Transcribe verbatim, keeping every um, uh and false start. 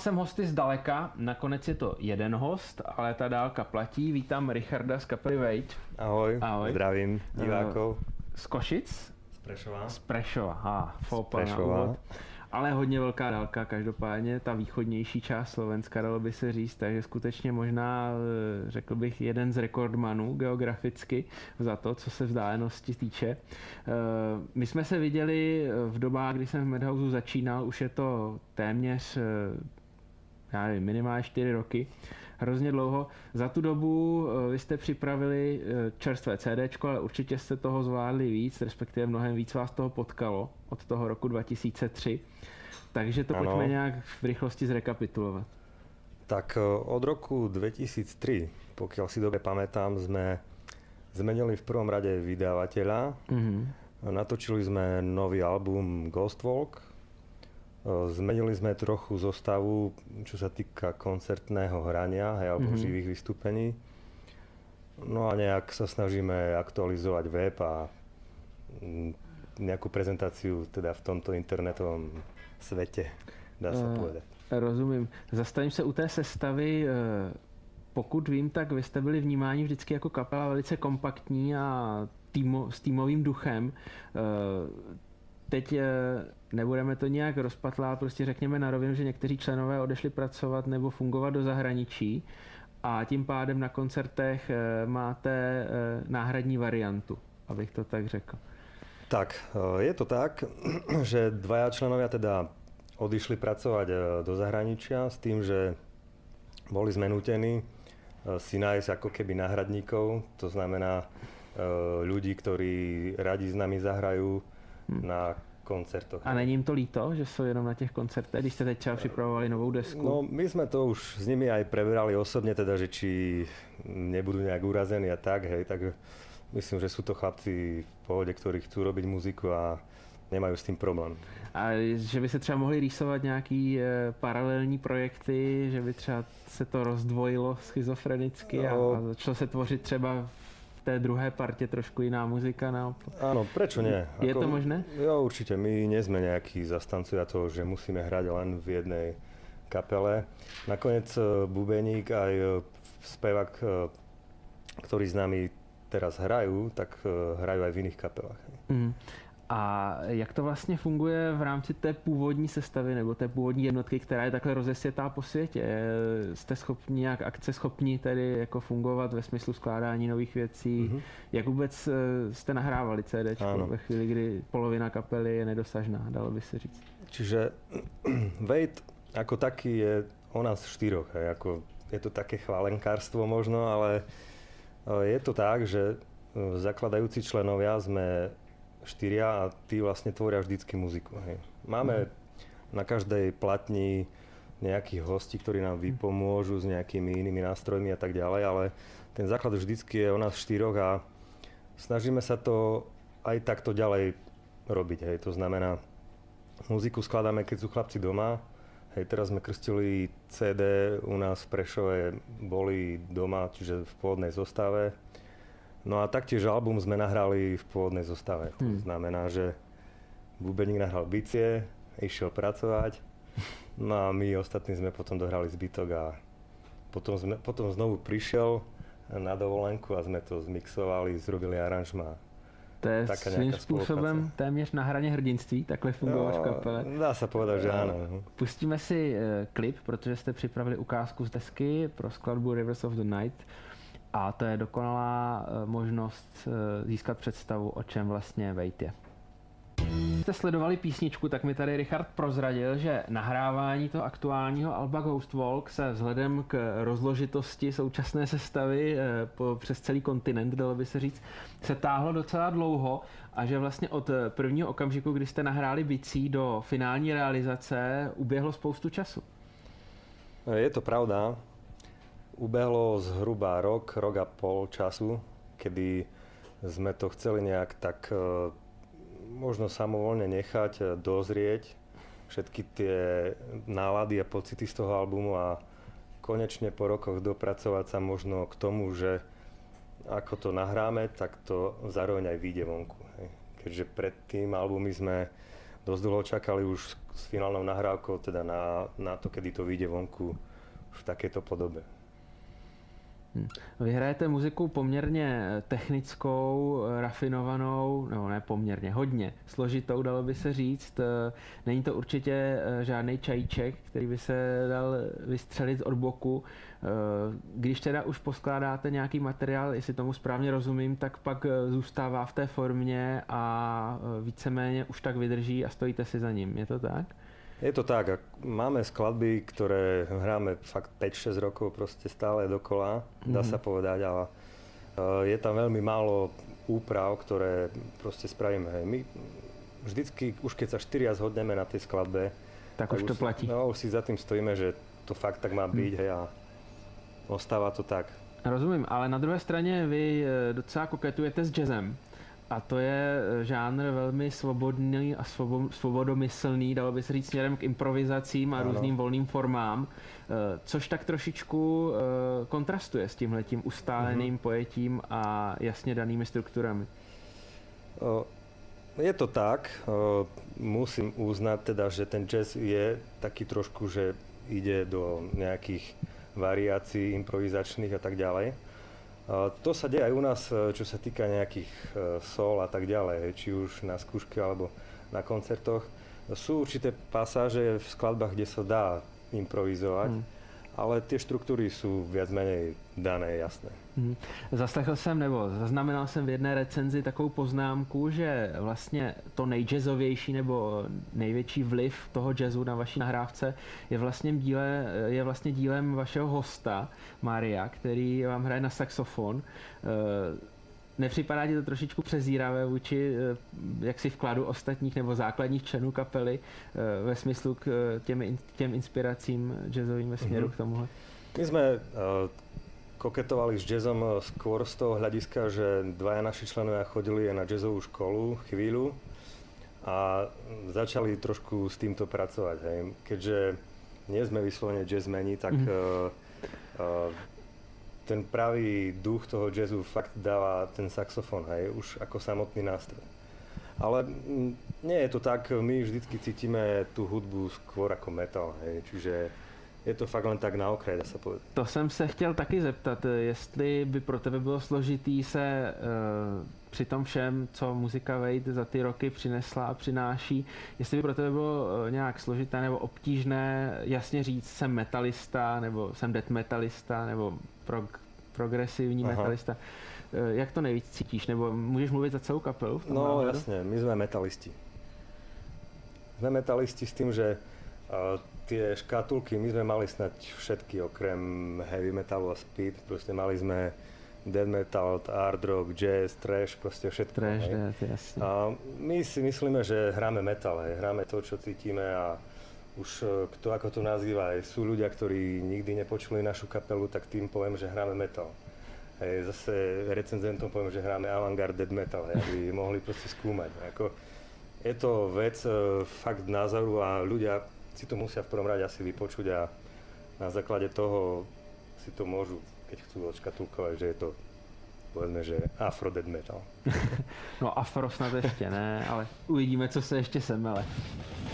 jsem hosty zdaleka, nakonec je to jeden host, ale ta dálka platí. Vítám Richarda z kapely Wait. Ahoj, Ahoj. Zdravím divákov. Z Košic? Z Prešova. Z Prešova, ha, fópa na úvod. Ale hodně velká dálka, každopádně ta východnější část Slovenska, dalo by se říct, takže skutečně možná, řekl bych, jeden z rekordmanů geograficky za to, co se vzdálenosti týče. My jsme se viděli v dobách, kdy jsem v Madhouse začínal, už je to téměř, já nevím, minimálně čtyři roky, hrozně dlouho. Za tu dobu vy jste připravili čerstvé CDčko, ale určitě jste toho zvládli víc, respektive mnohem víc vás toho potkalo od toho roku dva tisíce tři. Takže to ano. Pojďme nějak v rychlosti zrekapitulovat. Tak od roku dvetisíctri, pokiaľ si dobre pamätám, sme zmenili v prvom rade vydavateľa. Mm-hmm. Natočili sme nový album Ghost Walk. Zmenili sme trochu zostavu, čo sa týka koncertného hrania, hej, alebo mm-hmm. živých vystúpení. No a nejak sa snažíme aktualizovať web a nejakú prezentáciu teda v tomto internetovom svete, dá sa uh, povedať. Rozumím. Zastavím se u té sestavy. Pokud vím, tak vy jste byli vnímáni vždycky jako kapela velice kompaktní a týmo, s týmovým duchem. Teď nebudeme to nějak rozpatlat, prostě řekněme na rovinu, že někteří členové odešli pracovat nebo fungovat do zahraničí a tím pádem na koncertech máte náhradní variantu, abych to tak řekl. Tak, je to tak, že dvaja členovia teda odišli pracovať do zahraničia s tým, že boli sme nútení si nájsť ako keby náhradníkov, to znamená ľudí, ktorí radi s nami zahrajú hmm. na koncertoch. A není jim to líto, že jsou jenom na těch koncertech, když jste teď třeba připravovali novou desku? No, my sme to už s nimi aj preberali osobne, teda, že či nebudú nejak urazení a tak, hej, tak myslím, že sú to chlapci v pohode, ktorí chcú robiť muziku a nemajú s tím problém. A že by se třeba mohli rýsovat nějaký e, paralelní projekty, že by třeba se to rozdvojilo schizofrenicky no, a, a začalo se tvořit třeba v té druhé partě trošku jiná muzika naopak? Áno, prečo nie? Je Ako, to možné? Jo, určite. My nie sme nejakí zastancovia toho, že musíme hrať len v jednej kapele. Nakoniec bubeník aj spevák, ktorý s nami teraz hrajú, tak hrajú aj v iných kapelách. Mm. A jak to vlastně funguje v rámci té původní sestavy nebo té původní jednotky, která je takhle rozesvětá po světě? Jste schopni nějak akceschopní tedy jako fungovat ve smyslu skládání nových věcí? Mm-hmm. Jak vůbec jste nahrávali CDčko ve chvíli, kdy polovina kapely je nedosažná, dalo by se říct? Čiže Wait ako taký je o nás štyroch. Ako, je to také chválenkárstvo možno, ale je to tak, že zakladajúci členovia sme štyria a tí vlastne tvoria vždycky muziku. Hej. Máme mm. na každej platni nejakých hostí, ktorí nám vypomôžu s nejakými inými nástrojmi a tak ďalej, ale ten základ vždycky je o nás štyroch a snažíme sa to aj takto ďalej robiť. Hej. To znamená, muziku skladáme, keď sú chlapci doma. Hej, teraz sme krstili cé dé u nás v Prešove, boli doma, čiže v pôvodnej zostave. No a taktiež album sme nahrali v pôvodnej zostave. To hmm. znamená, že bubeník nahral bicie, išiel pracovať, no a my ostatní sme potom dohrali zbytok a potom, sme, potom znovu prišiel na dovolenku a sme to zmixovali, zrobili aranžma. To je svým způsobem téměř na hraně hrdinství, takhle fungovat v kapele. Dá se povedat, že ano. Pustíme si klip, protože jste připravili ukázku z desky pro skladbu Rivers of the Night. A to je dokonalá možnost získat představu, o čem vlastně Wait je. Jste sledovali písničku, tak mi tady Richard prozradil, že nahrávání toho aktuálního alba Ghost Walk se vzhledem k rozložitosti současné sestavy po, přes celý kontinent, dalo by se říct, se táhlo docela dlouho a že vlastně od prvního okamžiku, kdy jste nahráli bicí do finální realizace, uběhlo spoustu času. Je to pravda. Ubehlo zhruba rok, rok a pol času, kedy sme to chceli nejak tak možno samovolne nechať dozrieť všetky tie nálady a pocity z toho albumu a konečne po rokoch dopracovať sa možno k tomu, že ako to nahráme, tak to zároveň aj vyjde vonku. Keďže pred tým albumy sme dosť dlho čakali už s finálnou nahrávkou, teda na, na to, kedy to vyjde vonku v takéto podobe. Vy hrajete muziku poměrně technickou, rafinovanou, nebo ne poměrně, hodně složitou, dalo by se říct. Není to určitě žádný čajíček, který by se dal vystřelit od boku. Když teda už poskládáte nějaký materiál, jestli tomu správně rozumím, tak pak zůstává v té formě a víceméně už tak vydrží a stojíte si za ním. Je to tak? Je to tak. Máme skladby, ktoré hráme fakt päť šesť rokov proste stále dokola, dá mm-hmm. sa povedať, ale je tam veľmi málo úprav, ktoré proste spravíme. Hej. My vždycky, už keď sa štyria zhodneme na tej skladbe, tak, tak už to platí. No, už si za tým stojíme, že to fakt tak má byť, mm. hej, a ostáva to tak. Rozumím, ale na druhé straně vy docela koketujete s jazzem. A to je žánr velmi svobodný a svobodomyslný, dalo by se říct, směrem k improvizacím a ano. různým volným formám, což tak trošičku kontrastuje s tímhletím ustáleným uh-huh. pojetím a jasně danými strukturami. Je to tak. Musím uznať teda, že ten jazz je taký trošku, že ide do nejakých variácií improvizačných a tak ďalej. To sa deje aj u nás, čo sa týka nejakých sol a tak ďalej, či už na skúške alebo na koncertoch. Sú určité pasáže v skladbách, kde sa dá improvizovať, hmm. ale tie štruktúry sú viac menej dané, jasné. Hmm. Zaslechl jsem, nebo zaznamenal jsem v jedné recenzi takovou poznámku, že vlastně to nejjazzovější nebo největší vliv toho jazzu na vaší nahrávce je vlastně, díle, je vlastně dílem vašeho hosta, Maria, který vám hraje na saxofon. Nepřipadá ti to trošičku přezíravé vůči jaksi vkladu ostatních nebo základních členů kapely ve smyslu k těm, těm inspiracím jazzovým ve směru mm-hmm. k tomuhle? My sme uh, koketovali s jazzom skôr z toho hľadiska, že dvaja naši členovia chodili aj na jazzovú školu chvíľu a začali trošku s týmto pracovať. Hej. Keďže nie sme vyslovene jazzmeni, tak mm. uh, uh, ten pravý duch toho jazzu fakt dáva ten saxofón, hej, už ako samotný nástroj. Ale m, nie je to tak, my vždycky cítime tú hudbu skôr ako metal, hej, čiže je to fakt len tak na okraj, dá sa povedať. To jsem se chtěl taky zeptat, jestli by pro tebe bylo složitý se uh, při tom všem, co muzika Wade za ty roky přinesla a přináší, jestli by pro tebe bylo uh, nějak složité nebo obtížné jasně říct, jsem metalista, nebo jsem death metalista, nebo prog, progresivní Aha. metalista. Uh, jak to nejvíc cítíš? Nebo můžeš mluvit za celou kapelu? V tom no náhodu? Jasne, my sme metalisti. Sme metalisti s tým, že uh, tie škatulky my sme mali snať všetky, okrem heavy metalu a speed. Proste mali sme death metal, hard rock, jazz, trash, proste všetko. Trash, death, jasne. A my si myslíme, že hráme metal, hej. Hráme to, čo cítime a už kto ako to nazýva, hej. Sú ľudia, ktorí nikdy nepočuli našu kapelu, tak tým poviem, že hráme metal. Hej. Zase recenzentom poviem, že hráme avantgarde death metal, hej, aby mohli proste skúmať. Ako, je to vec fakt názoru a ľudia si to musia v prvom rade asi vypočuť a na základe toho si to môžu, keď chcú odškatulkovať, že je to, povedzme, že afro death metal. No afro snad ještě ne, ale uvidíme, co se ještě semele.